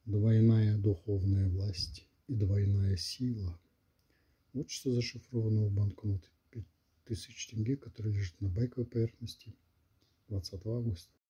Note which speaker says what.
Speaker 1: Двойная духовная власть и двойная сила. Вот что зашифровано в банкноте 5000 тенге, который лежит на байковой поверхности 20 августа.